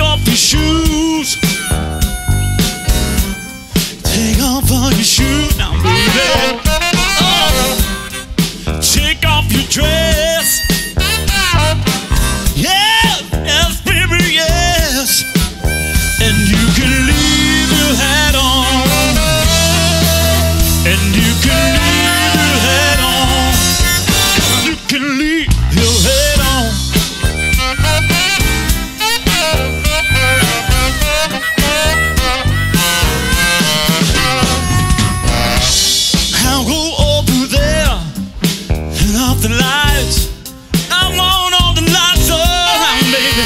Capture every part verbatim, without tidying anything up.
off your shoes. Take off all your shoes now, baby. Oh. Take off your dress. Yeah, yes, baby, yes. And you can leave your hat on. And you can leave your hat on. You can leave your hat on. I'll go over there and off the lights. I want all the lights on, baby.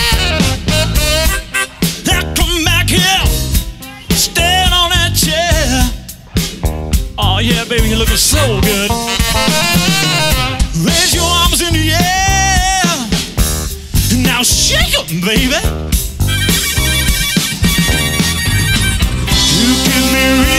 Now come back here, stand on that chair. Oh yeah, baby, you're looking so good. Raise your arms in the air. Now shake 'em, baby. You give me real